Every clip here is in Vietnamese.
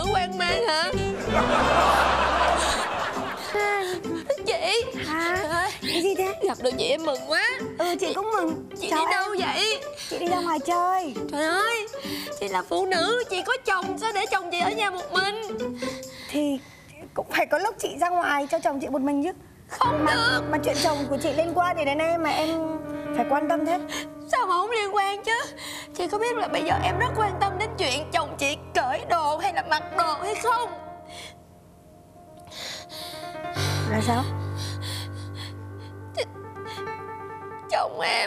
nữ hoang mang hả? Chị Hả? Cái gì thế? gặp được chị em mừng quá. Chị cũng mừng. Chị Chào đi em. đâu vậy? Chị đi ra ngoài chơi. Trời ơi, chị là phụ nữ, chị có chồng, sao để chồng chị ở nhà một mình? Thì cũng phải có lúc chị ra ngoài cho chồng chị một mình chứ. Không được. Mà chuyện chồng của chị liên quan thì đến em mà em phải quan tâm thế. Sao mà không liên quan chứ? Chị có biết là bây giờ em rất quan tâm đến chuyện chồng chị cởi đồ hay là mặc đồ hay không? Là sao? Chồng em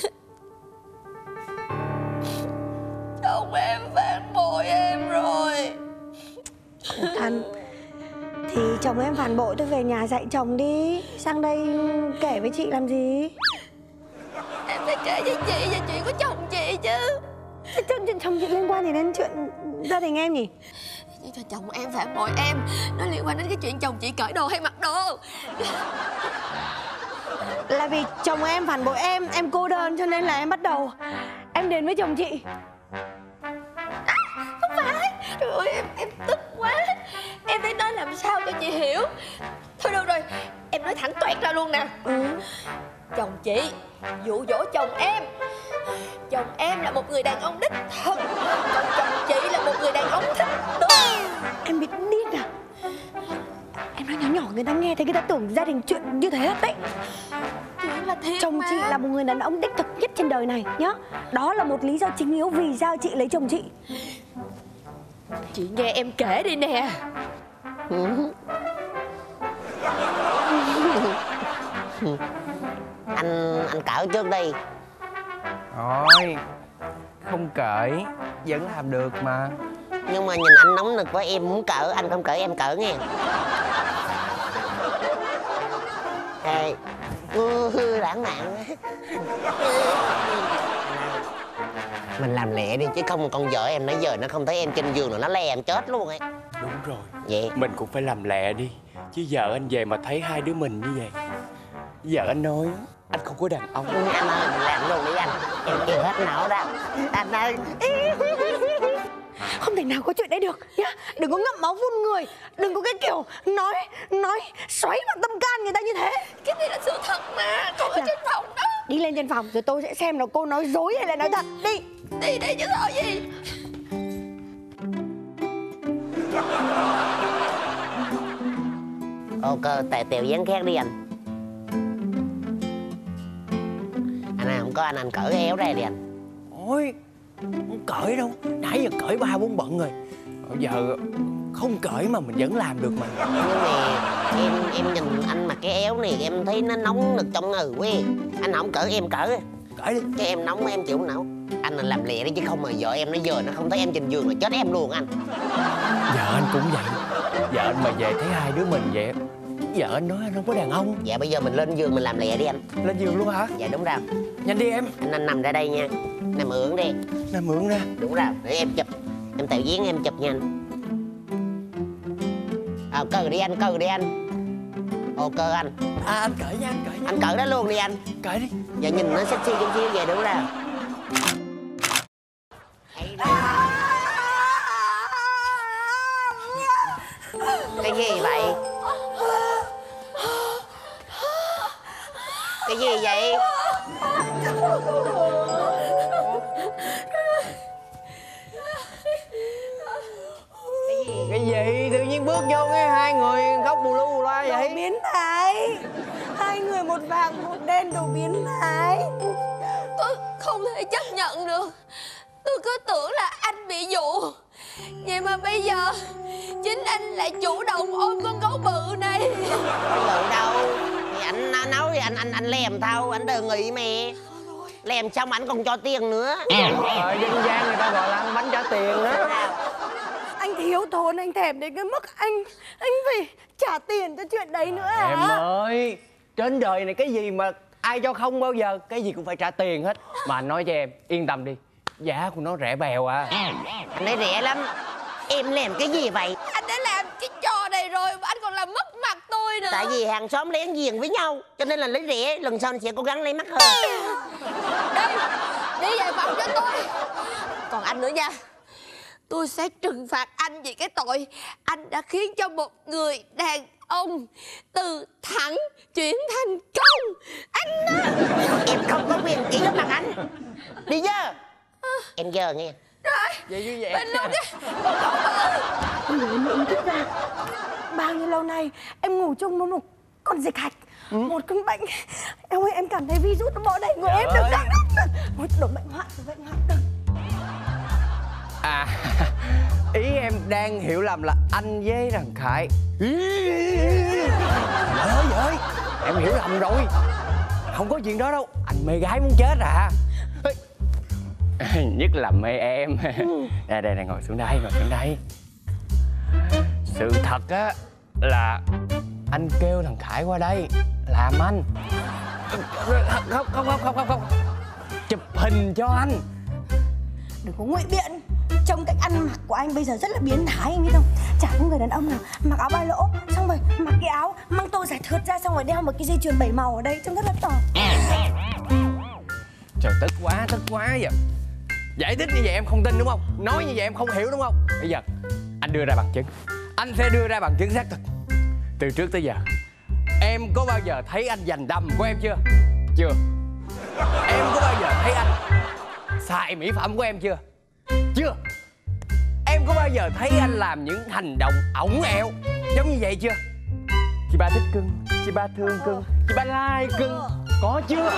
Chồng em phản bội em rồi. Khổ thân. Thì chồng em phản bội tôi về nhà dạy chồng đi. Sang đây kể với chị làm gì? Em phải kể với chị về chuyện của chồng chị chứ. Chuyện chồng chị liên quan gì đến chuyện gia đình em nhỉ? Cho chồng em phản bội em, nó liên quan đến cái chuyện chồng chị cởi đồ hay mặc đồ. Là vì chồng em phản bội em cô đơn cho nên là em bắt đầu em đến với chồng chị. Không phải. Trời ơi em tức quá. Em phải nói làm sao cho chị hiểu. Thôi được rồi, em nói thẳng toẹt ra luôn nè. Chồng chị dụ dỗ chồng em. Chồng em là một người đàn ông đích thực, còn chồng chị là một người đàn ông thích đúng. Em bị điên à? Em nói nhỏ nhỏ người ta nghe thấy người ta tưởng gia đình chuyện như thế hết đấy. Chuyện là thiệt Chồng mà. chị là một người đàn ông đích thực nhất trên đời này nhá. Đó là một lý do chính yếu vì sao chị lấy chồng chị. Chị nghe em kể đi nè. Anh cởi trước đi. Rồi, không cởi vẫn làm được mà. Nhưng mà nhìn anh nóng nực quá, em muốn cởi, anh không cởi em cởi nghe. Ê, lãng mạn quá. Mình làm lẹ đi chứ không con vợ em nãy giờ nó không thấy em trên giường rồi nó le em chết luôn ấy. Đúng rồi. Vậy Mình cũng phải làm lẹ đi. Chứ vợ anh về mà thấy hai đứa mình như vậy, vợ anh nói anh không có đàn ông. anh ơi, mình làm luôn đi anh. Em chịu hết nổi đó. Anh ơi. Không thể nào có chuyện đấy được nhá. Đừng có ngậm máu phun người. Đừng có cái kiểu nói xoáy vào tâm can người ta như thế. Cái này là sự thật mà. Còn ở trên phòng đó. Đi lên trên phòng rồi tôi sẽ xem là cô nói dối hay là nói thật. Đi. Đi đây chứ sợ gì. Ok, tại tiểu dáng khác đi anh. Anh này không có anh cởi cái éo ra đi anh. Ôi, không cởi đâu. Nãy giờ cởi 3-4 bận rồi. Bây giờ không cởi mà mình vẫn làm được mà. Nhưng mà em nhìn anh mặc cái éo này em thấy nó nóng nực trong người quá. Anh không cởi em cởi. Cởi đi. Cái em nóng em chịu không nổi. Anh là làm lẹ đi chứ không mà vợ em nó giờ nó không thấy em trên giường là chết em luôn anh. Vợ anh cũng vậy. Vợ anh mà về thấy hai đứa mình vậy, vợ anh nói anh không có đàn ông. Dạ bây giờ mình lên giường mình làm lẹ đi anh. Lên giường luôn hả? Dạ đúng rồi. Nhanh đi em. Anh nằm ra đây nha. Nằm ưỡn đi. Nằm ưỡn ra. Đúng rồi, để em chụp. Em tạo dáng em chụp nha anh. Cờ đi anh, cờ đi anh. Ok anh. Anh cởi nha, anh cởi nha. Anh cởi đó luôn đi anh. Cởi đi. Dạ nhìn nó sexy chút xíu về đúng rồi. Cái gì vậy? Cái gì vậy? Cái gì? Tự nhiên bước vô cái hai người khóc bù lu bù loa vậy? Đồ biến thái. Hai người một vàng một đen, đồ biến thái. Tôi không thể chấp nhận được. Tôi cứ tưởng là anh bị dụ. Vậy mà bây giờ chính anh lại chủ động ôm con gấu bự này. Bự đâu? Thì anh nói thì anh lèm thâu, anh đề nghị mẹ. Lèm xong anh còn cho tiền nữa. Ở dân gian người ta gọi là ăn bánh trả tiền đó. Anh thiếu thốn, anh thèm đến cái mức anh phải trả tiền cho chuyện đấy nữa hả? Em ơi, trên đời này cái gì mà ai cho không bao giờ, cái gì cũng phải trả tiền hết. Mà anh nói cho em, yên tâm đi, giá của nó rẻ bèo à. Anh thấy rẻ lắm. Em làm cái gì vậy? Anh đã làm cái trò này rồi mà anh còn làm mất mặt tôi nữa. Tại vì hàng xóm lén giềng với nhau, cho nên là lấy rẻ. Lần sau anh sẽ cố gắng lấy mắc hơn. Đi, đi về phòng cho tôi. Còn anh nữa nha. tôi sẽ trừng phạt anh vì cái tội anh đã khiến cho một người đàn ông từ thẳng chuyển thành công. Anh đó. Em không có quyền chỉ lên mặt anh. Đi giờ. Em giờ nghe. Rồi. Vậy như vậy. Bên luôn đi. Người em thức ra. Bao nhiêu lâu nay em ngủ chung với một con dịch hạch, một căn bệnh. Em ơi, em cảm thấy virus nó bò đầy người em. Đừng. Một đổ bệnh hoạn. Đừng. À, ý em đang hiểu lầm là anh với thằng Khải. Trời ơi, em hiểu lầm rồi. Không có chuyện đó đâu. Anh mê gái muốn chết à. Nhất là mê em. Đây, ngồi xuống đây. Sự thật á là anh kêu thằng Khải qua đây làm anh. Không. Chụp hình cho anh. Đừng có ngụy biện. Trông cách ăn mặc của anh bây giờ rất là biến thái, anh biết không? Chả có người đàn ông nào mặc áo ba lỗ, xong rồi mặc cái áo măng tô giải thượt ra, xong rồi đeo một cái dây chuyền 7 màu ở đây, trông rất là tỏ. Trời, tức quá vậy. Giải thích như vậy em không tin đúng không? Nói như vậy em không hiểu đúng không? Bây giờ anh đưa ra bằng chứng. Anh sẽ đưa ra bằng chứng xác thực. Từ trước tới giờ em có bao giờ thấy anh giành đầm của em chưa? Chưa. Em có bao giờ thấy anh xài mỹ phẩm của em chưa? Chưa. Em có bao giờ thấy anh làm những hành động ổng ẹo giống như vậy chưa? Chị ba thích cưng, chị ba thương cưng, chị ba like cưng. Có chưa?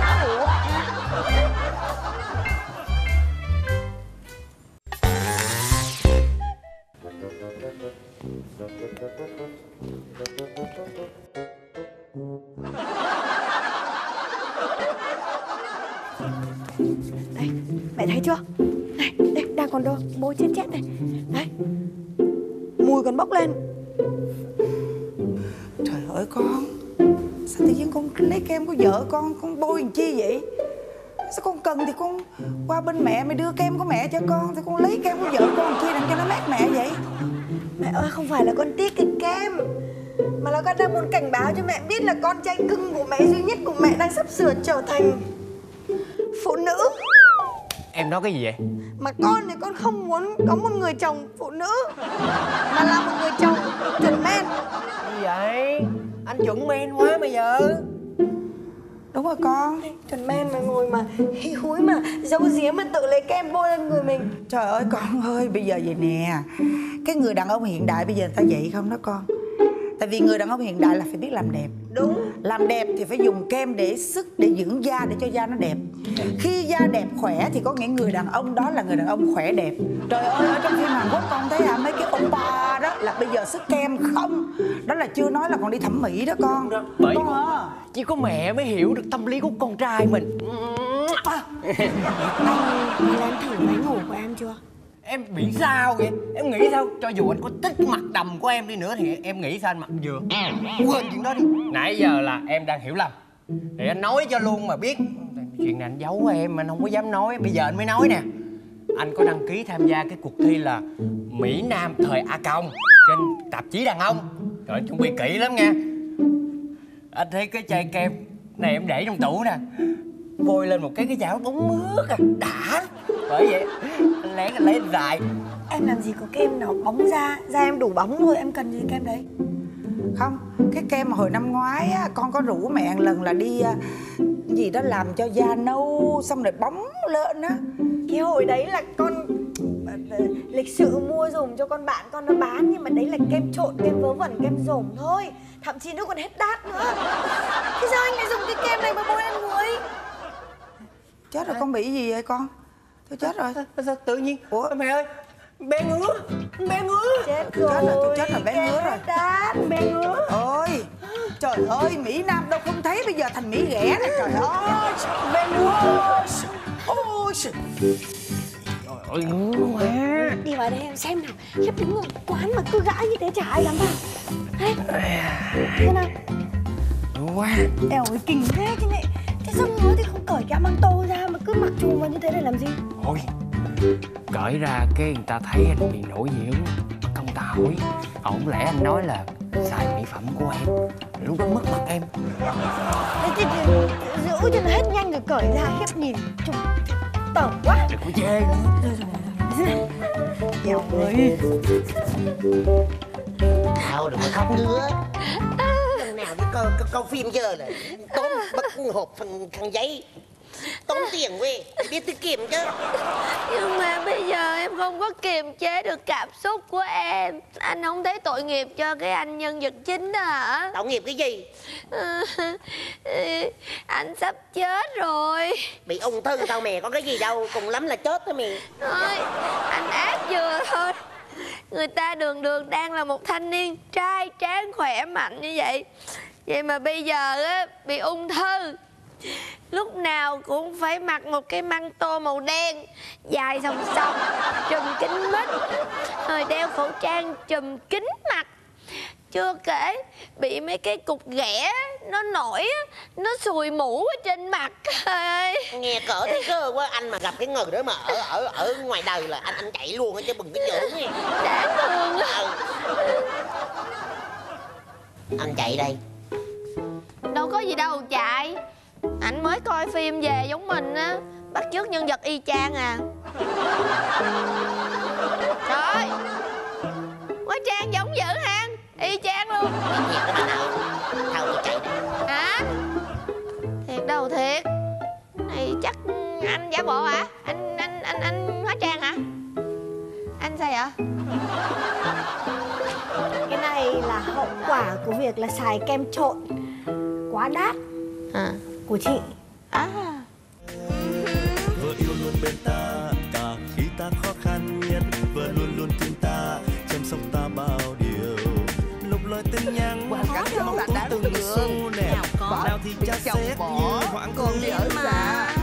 Đây, mẹ thấy chưa? Này, đây, đang còn bôi chết này. Đấy, mùi còn bốc lên. Trời ơi con, sao tự nhiên con lấy kem của vợ con bôi làm chi vậy? Sao con cần thì con qua bên mẹ mày đưa kem của mẹ cho con, thì con lấy kem của vợ con làm chi làm cho nó mát mẹ vậy? Mẹ ơi, không phải là con tiếc cái kem, mà là con đang muốn cảnh báo cho mẹ biết là con trai cưng của mẹ, duy nhất của mẹ đang sắp sửa trở thành phụ nữ. Em nói cái gì vậy? Mà con thì con không muốn có một người chồng phụ nữ, mà là một người chồng chuẩn men. Gì vậy? Anh chuẩn men quá bây giờ. Đúng rồi con. Chuẩn men mà ngồi mà hí húi mà giấu giếm mà tự lấy kem bôi lên người mình. Trời ơi con ơi, bây giờ vậy nè, cái người đàn ông hiện đại bây giờ người ta vậy không đó con? Tại vì người đàn ông hiện đại là phải biết làm đẹp. Đúng. Làm đẹp thì phải dùng kem để sức, để dưỡng da, để cho da nó đẹp. Khi da đẹp khỏe thì có nghĩa người đàn ông đó là người đàn ông khỏe đẹp. Trời ơi, ở trong phim Hàn Quốc con thấy mấy cái oppa đó là bây giờ sức kem không. Đó là chưa nói là còn đi thẩm mỹ đó con. Bởi Con à. chỉ có mẹ mới hiểu được tâm lý của con trai mình. Anh làm thử máy ngủ của em chưa? Em bị sao vậy? Em nghĩ sao? Cho dù anh có thích mặt đầm của em đi nữa thì em nghĩ sao anh mặc vừa? Quên chuyện đó đi. Nãy giờ là em đang hiểu lầm. Thì anh nói cho luôn mà biết. Chuyện này anh giấu em mà anh không có dám nói. Bây giờ anh mới nói nè. Anh có đăng ký tham gia cái cuộc thi là Mỹ Nam thời A Công trên tạp chí Đàn Ông. Trời ơi, chuẩn bị kỹ lắm nha. Anh thấy cái chai kem này em để trong tủ nè, bôi lên một cái chảo bóng mướt à, đã. Bởi vậy anh lấy dài. Em làm gì có kem nào bóng da em đủ bóng thôi, em cần gì kem đấy? Không, cái kem mà hồi năm ngoái á, con có rủ mẹ một lần là đi gì đó làm cho da nâu xong rồi bóng lên á. Cái hồi đấy là con lịch sự mua dùng cho con bạn con nó bán, nhưng mà đấy là kem trộn, kem vớ vẩn, kem rổm thôi. Thậm chí nó còn hết đát nữa. Thế sao anh lại dùng cái kem này mà bôi lên người? Chết rồi, con bị gì vậy con? Tôi chết rồi. Sao tự nhiên? Ủa? Mẹ ơi, bé ngứa. Chết rồi, Tôi chết rồi, bé ngứa rồi. Đát, bé ngứa. Ôi, trời ơi, Mỹ Nam đâu không thấy, bây giờ thành Mỹ ghẻ này, trời ơi. Bé ngứa. Ôi trời Ôi, ngứa quá. Đi vào đây em xem nào. Khiếp, đứng ở quán mà cứ gãi như thế chả ai dám vào. Đấy. Thế nào? Ngứa quá. Eo ơi, kinh thế chứ này. Thế sao ngứa thì không cởi cái áo măng tô ra mà cứ mặc trùm vào như thế để làm gì? Ôi, cởi ra cái người ta thấy anh bị nổi nhiễu. Công ta hỏi, không lẽ anh nói là xài mỹ phẩm của em, lúc đó mất mặt em. Giữ cho nó hết nhanh rồi cởi ra, khiếp nhìn trông tởm quá. Đừng có chê nữa. Rồi, Dạo ơi. Thao đừng có khóc nữa. Lần nào đi coi phim giờ là tốn bắt hộp thằng giấy, tốn tiền quê, biết tiết kiệm chứ. Nhưng mà bây giờ em không có kiềm chế được cảm xúc của em. Anh không thấy tội nghiệp cho cái anh nhân vật chính đó hả? Tội nghiệp cái gì? Anh sắp chết rồi. Bị ung thư tao mẹ, có cái gì đâu, cùng lắm là chết thôi mẹ. Thôi, anh ác vừa thôi. Người ta đường đường đang là một thanh niên trai tráng khỏe mạnh như vậy, vậy mà bây giờ á bị ung thư. Lúc nào cũng phải mặc một cái măng tô màu đen dài sòng sòng, trùm kín mít, rồi đeo khẩu trang trùm kín mặt. Chưa kể bị mấy cái cục ghẻ nó nổi á, nó sùi mũ ở trên mặt. Nghe cỡ thấy cơ quá. Anh mà gặp cái người đó mà ở ngoài đời là anh chạy luôn á chứ đừng có giỡn nghe. Đáng thương á. Anh chạy đây. Đâu có gì đâu chạy. Anh mới coi phim về giống mình á, bắt chước nhân vật y chang à. Trời ơi, hóa trang giống dữ ha, y chang luôn. Thiệt các bạn nào. Thao tôi chạy đây. Hả? Thiệt đâu thiệt. Này chắc anh giả bộ hả? Anh hóa trang hả? Anh sao vậy? Cái này là hậu quả của việc là xài kem trộn quá đắt của chị. Vừa yêu luôn bên ta cả khi ta khó khăn nhất, vừa luôn luôn tin ta chăm sóc ta bao điều. Lục lời tin nhắn từng xu nè, nào thì cha xét như hoãn con đi ở xa.